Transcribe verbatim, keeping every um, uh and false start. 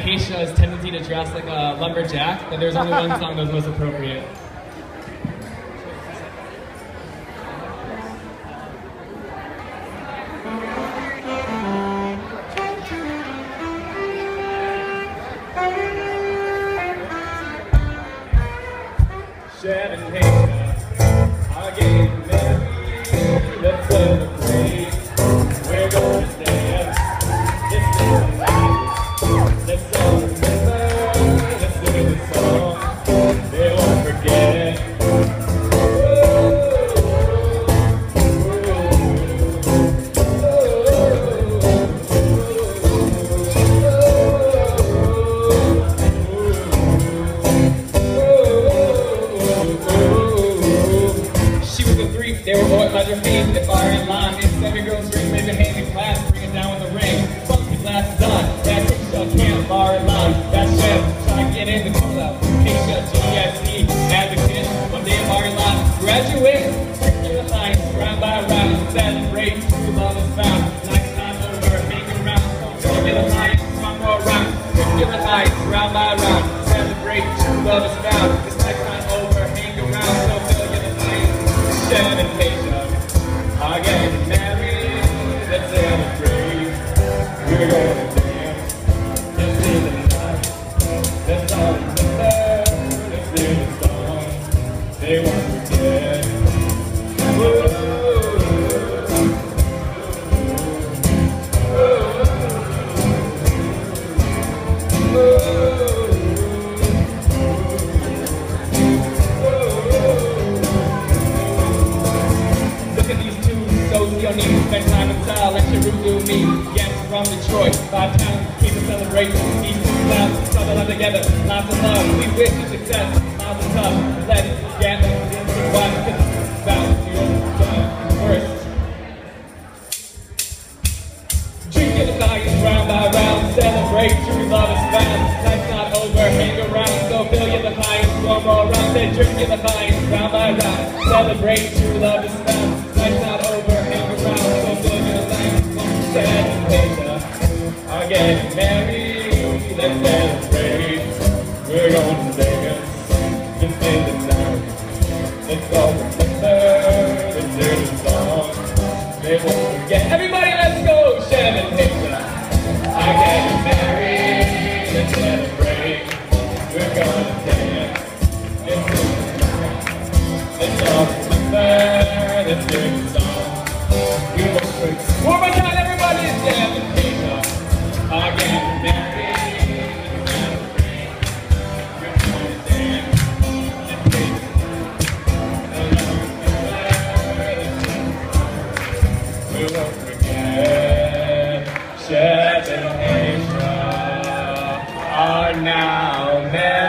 Haysha's tendency to dress like a lumberjack, but there's only one song that was most appropriate. Shev and Haysha are getting married. Let's celebrate. We're gonna dance. This is the night. Let's all remember. Let's sing the song. They won't forget. They were boys by their feet, they fire in line. It's every girl's dream, maybe hand in class, bring it down with the ring. Funky glasses on, that's Haysha, can't bar in line. That's Shev, try to get in the call out. Haysha, G S E, advocate, one day bar in line. Graduate, circular lines, round by round, celebrate, true love is found. Nice time over, hang around, circular lines, one more round. Circular lines, round by round, celebrate, true love is found. This next time over, hang around, so circular lines. Shev and Haysha are getting married. Let's celebrate. We're gonna dance. Let's do the night. Let's all remember. Let's sing the song. They won't forget. Whoa. You don't need to spend time in style, let your root do me. Yes, from Detroit, five towns, people celebrate. East to South, couple love together, lots of love. We wish you success, miles of tough. Let it gather, into one, because it's about the old first. Drink your lions round by round, celebrate, true love is found. Life's not over, hang around, so fill your lions, one more round. Say drink your lions round by round, celebrate, true love is found. Life's not over, hang around, so fill your lions. Shev and Haysha are getting married. Let's celebrate. We're going to dance. This is the night. Let's all remember. Let's hear the song. They won't forget. Everybody, let's go! Shev and Haysha are getting married. Let's celebrate. We're going to dance. This is the night. Let's all remember. Let's hear the song. We won't forget. One more time, everybody! Shev and Haysha are getting married. We won't forget. Shev and Haysha are now married.